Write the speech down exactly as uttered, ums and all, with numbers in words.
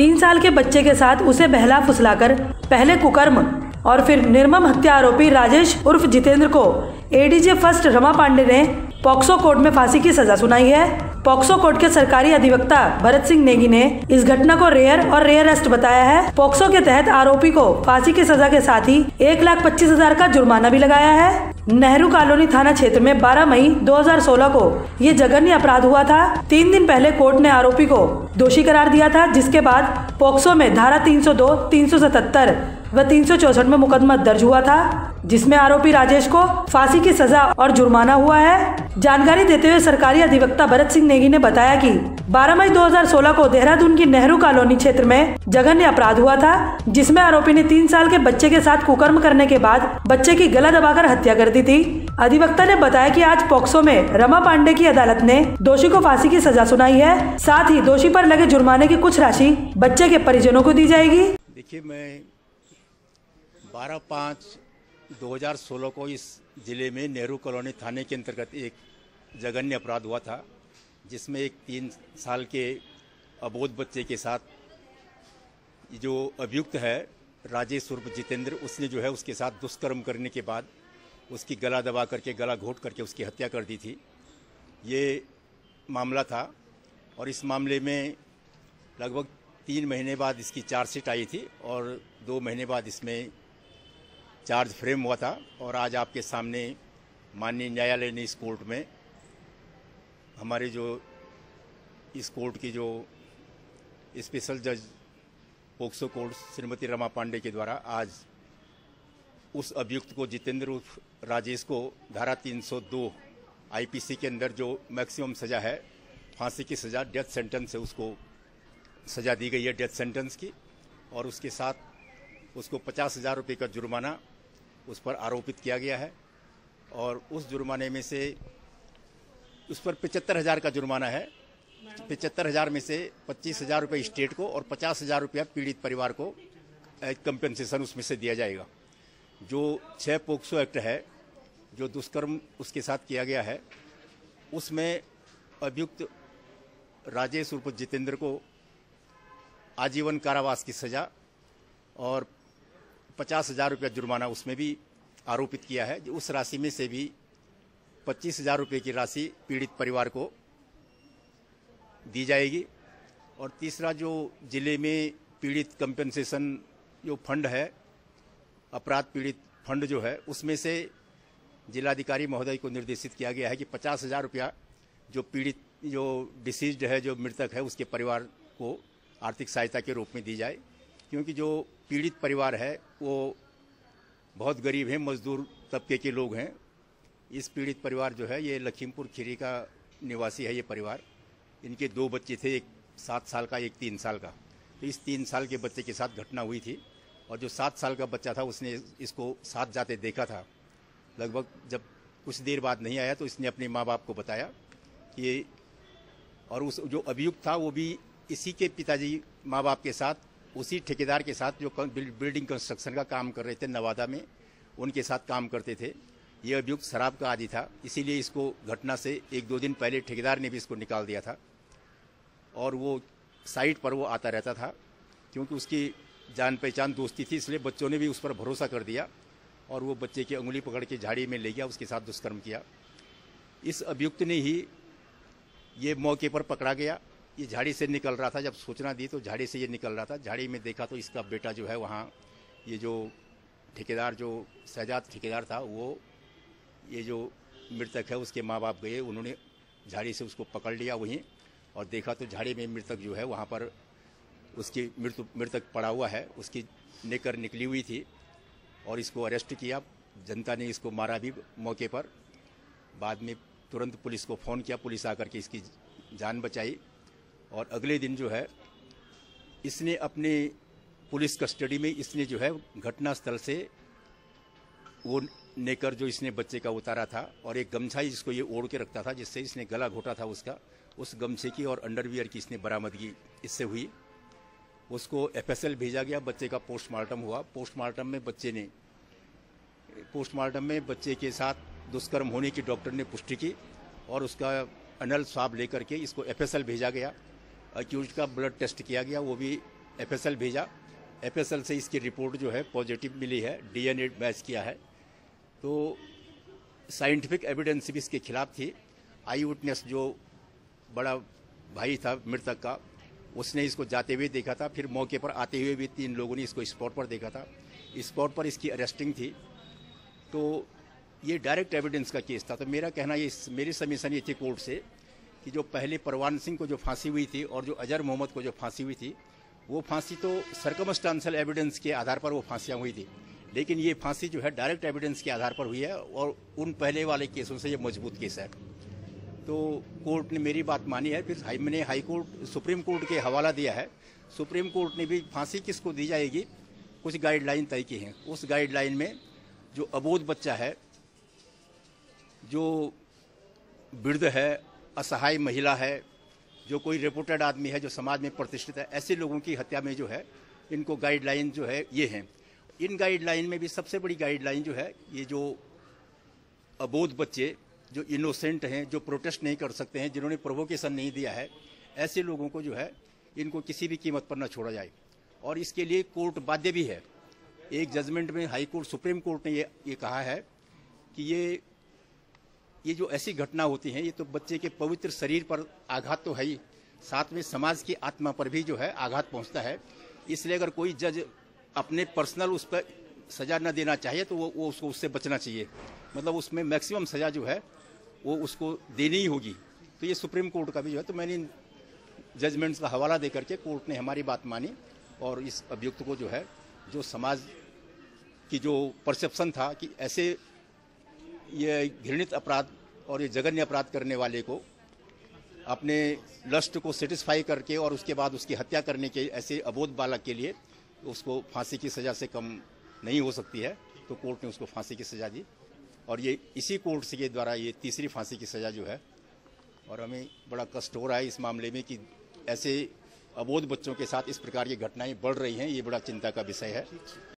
तीन साल के बच्चे के साथ उसे बहला फुसलाकर पहले कुकर्म और फिर निर्मम हत्या आरोपी राजेश उर्फ जितेंद्र को एडीजे फर्स्ट रमा पांडे ने पॉक्सो कोर्ट में फांसी की सजा सुनाई है। पॉक्सो कोर्ट के सरकारी अधिवक्ता भरत सिंह नेगी ने इस घटना को रेयर और रेयरेस्ट बताया है। पॉक्सो के तहत आरोपी को फांसी की सजा के साथ ही एक लाख पच्चीस हजार का जुर्माना भी लगाया है। नेहरू कॉलोनी थाना क्षेत्र में बारह मई दो हज़ार सोलह को ये जघन्य अपराध हुआ था। तीन दिन पहले कोर्ट ने आरोपी को दोषी करार दिया था, जिसके बाद पॉक्सो में धारा तीन सौ दो, तीन सौ सतहत्तर व तीन सौ चौसठ में मुकदमा दर्ज हुआ था, जिसमें आरोपी राजेश को फांसी की सजा और जुर्माना हुआ है। जानकारी देते हुए सरकारी अधिवक्ता भरत सिंह नेगी ने बताया कि बारह मई दो हज़ार सोलह को देहरादून की नेहरू कॉलोनी क्षेत्र में जघन्य अपराध हुआ था, जिसमें आरोपी ने तीन साल के बच्चे के साथ कुकर्म करने के बाद बच्चे की गला दबाकर हत्या कर दी थी। अधिवक्ता ने बताया कि आज पॉक्सो में रमा पांडे की अदालत ने दोषी को फांसी की सजा सुनाई है। साथ ही दोषी पर लगे जुर्माने की कुछ राशि बच्चे के परिजनों को दी जाएगी। देखिए, मैं बारह पाँच दो हज़ार सोलह को इस जिले में नेहरू कॉलोनी थाने के अंतर्गत एक जघन्य अपराध हुआ था, जिसमें एक तीन साल के अबोध बच्चे के साथ जो अभियुक्त है राजेश उर्फ जितेंद्र, उसने जो है उसके साथ दुष्कर्म करने के बाद उसकी गला दबा करके गला घोट करके उसकी हत्या कर दी थी। ये मामला था और इस मामले में लगभग तीन महीने बाद इसकी चार्जशीट आई थी और दो महीने बाद इसमें चार्ज फ्रेम हुआ था। और आज आपके सामने माननीय न्यायालय ने इस कोर्ट में हमारे जो इस कोर्ट की जो स्पेशल जज पोक्सो कोर्ट श्रीमती रमा पांडे के द्वारा आज उस अभियुक्त को जितेंद्र उर्फ राजेश को धारा तीन सौ दो आईपीसी के अंदर जो मैक्सिमम सज़ा है फांसी की सज़ा, डेथ सेंटेंस से उसको सज़ा दी गई है डेथ सेंटेंस की। और उसके साथ उसको पचास हज़ार रुपये का जुर्माना उस पर आरोपित किया गया है और उस जुर्माने में से उस पर पचहत्तर हज़ार का जुर्माना है। पचहत्तर हज़ार में से पच्चीस हज़ार रुपये स्टेट को और पचास हज़ार रुपया पीड़ित परिवार को कंपेंसेशन उसमें से दिया जाएगा। जो छः पोक्सो एक्ट है, जो दुष्कर्म उसके साथ किया गया है, उसमें अभियुक्त राजेश उर्फ जितेंद्र को आजीवन कारावास की सज़ा और पचास हज़ार रुपया जुर्माना उसमें भी आरोपित किया है। उस राशि में से भी पच्चीस हज़ार रुपये की राशि पीड़ित परिवार को दी जाएगी। और तीसरा, जो जिले में पीड़ित कंपेंसेशन जो फंड है, अपराध पीड़ित फंड जो है, उसमें से जिलाधिकारी महोदय को निर्देशित किया गया है कि पचास हज़ार रुपया जो पीड़ित जो डिसीज्ड है, जो मृतक है, उसके परिवार को आर्थिक सहायता के रूप में दी जाए। क्योंकि जो पीड़ित परिवार है वो बहुत गरीब हैं, मजदूर तबके के लोग हैं। इस पीड़ित परिवार जो है ये लखीमपुर खीरी का निवासी है। ये परिवार, इनके दो बच्चे थे, एक सात साल का, एक तीन साल का। तो इस तीन साल के बच्चे के साथ घटना हुई थी और जो सात साल का बच्चा था उसने इसको साथ जाते देखा था। लगभग जब कुछ देर बाद नहीं आया तो इसने अपने माँ बाप को बताया कि, और उस जो अभियुक्त था वो भी इसी के पिताजी माँ बाप के साथ, उसी ठेकेदार के साथ जो बिल्डिंग कंस्ट्रक्शन का काम कर रहे थे नवादा में, उनके साथ काम करते थे। ये अभियुक्त शराब का आदी था, इसीलिए इसको घटना से एक दो दिन पहले ठेकेदार ने भी इसको निकाल दिया था और वो साइट पर वो आता रहता था। क्योंकि उसकी जान पहचान दोस्ती थी, इसलिए बच्चों ने भी उस पर भरोसा कर दिया और वो बच्चे की उंगली पकड़ के झाड़ी में ले गया, उसके साथ दुष्कर्म किया। इस अभियुक्त ने ही ये मौके पर पकड़ा गया। ये झाड़ी से निकल रहा था, जब सूचना दी तो झाड़ी से ये निकल रहा था। झाड़ी में देखा तो इसका बेटा जो है वहाँ, ये जो ठेकेदार जो शहजाद ठेकेदार था, वो ये जो मृतक है उसके माँ बाप गए, उन्होंने झाड़ी से उसको पकड़ लिया वहीं और देखा तो झाड़ी में मृतक जो है वहाँ पर उसकी मृत्यु मृतक पड़ा हुआ है, उसकी नेकर निकली हुई थी और इसको अरेस्ट किया। जनता ने इसको मारा भी मौके पर। बाद में तुरंत पुलिस को फ़ोन किया, पुलिस आकर के इसकी जान बचाई और अगले दिन जो है इसने अपने पुलिस कस्टडी में इसने जो है घटना स्थल से वो नेकर जो इसने बच्चे का उतारा था और एक गमछा जिसको ये ओढ़ के रखता था, जिससे इसने गला घोटा था उसका, उस गमछे की और अंडरवियर की इसने बरामदगी इससे हुई। उसको एफएसएल भेजा गया, बच्चे का पोस्टमार्टम हुआ। पोस्टमार्टम में बच्चे ने पोस्टमार्टम में बच्चे के साथ दुष्कर्म होने की डॉक्टर ने पुष्टि की और उसका अनल स्वाब लेकर के इसको एफएसएल भेजा गया। अक्यूज्ड का ब्लड टेस्ट किया गया, वो भी एफएसएल भेजा। एफएसएल से इसकी रिपोर्ट जो है पॉजिटिव मिली है, डीएनए मैच किया है। तो साइंटिफिक एविडेंस भी इसके खिलाफ थी। आई विटनेस जो बड़ा भाई था मृतक का, उसने इसको जाते हुए देखा था। फिर मौके पर आते हुए भी तीन लोगों ने इसको स्पॉट पर देखा था। स्पॉट पर इसकी अरेस्टिंग थी। तो ये डायरेक्ट एविडेंस का केस था। तो मेरा कहना ये मेरी सबमिशन ये थी कोर्ट से कि जो पहले परवान सिंह को जो फांसी हुई थी और जो अजहर मोहम्मद को जो फांसी हुई थी, वो फांसी तो सर्कमस्टांशियल एविडेंस के आधार पर वो फांसियाँ हुई थी, लेकिन ये फांसी जो है डायरेक्ट एविडेंस के आधार पर हुई है और उन पहले वाले केसों से ये मजबूत केस है। तो कोर्ट ने मेरी बात मानी है। फिर हाई मैंने हाई कोर्ट सुप्रीम कोर्ट के हवाला दिया है। सुप्रीम कोर्ट ने भी फांसी किसको दी जाएगी कुछ गाइडलाइन तय की हैं। उस गाइडलाइन में जो अबोध बच्चा है, जो वृद्ध है, असहाय महिला है, जो कोई रेपुटेड आदमी है, जो समाज में प्रतिष्ठित है, ऐसे लोगों की हत्या में जो है इनको गाइडलाइन जो है ये हैं। इन गाइडलाइन में भी सबसे बड़ी गाइडलाइन जो है ये जो अबोध बच्चे जो इनोसेंट हैं, जो प्रोटेस्ट नहीं कर सकते हैं, जिन्होंने प्रोवोकेशन नहीं दिया है, ऐसे लोगों को जो है इनको किसी भी कीमत पर न छोड़ा जाए। और इसके लिए कोर्ट बाध्य भी है। एक जजमेंट में हाई कोर्ट सुप्रीम कोर्ट ने ये ये कहा है कि ये ये जो ऐसी घटना होती हैं ये तो बच्चे के पवित्र शरीर पर आघात तो है ही, साथ में समाज की आत्मा पर भी जो है आघात पहुंचता है। इसलिए अगर कोई जज अपने पर्सनल उस पर सजा न देना चाहिए तो वो, वो उसको उससे बचना चाहिए। मतलब उसमें मैक्सिमम सजा जो है वो उसको देनी ही होगी। तो ये सुप्रीम कोर्ट का भी जो है, तो मैंने इन जजमेंट्स का हवाला दे करके कोर्ट ने हमारी बात मानी और इस अभियुक्त को जो है, जो समाज की जो परसेप्शन था कि ऐसे ये घृणित अपराध और ये जघन्य अपराध करने वाले को अपने लस्ट को सेटिस्फाई करके और उसके बाद उसकी हत्या करने के ऐसे अबोध बालक के लिए उसको फांसी की सज़ा से कम नहीं हो सकती है। तो कोर्ट ने उसको फांसी की सज़ा दी और ये इसी कोर्ट से के द्वारा ये तीसरी फांसी की सज़ा जो है। और हमें बड़ा कष्ट हो रहा है इस मामले में कि ऐसे अबोध बच्चों के साथ इस प्रकार की घटनाएं बढ़ रही हैं। ये बड़ा चिंता का विषय है।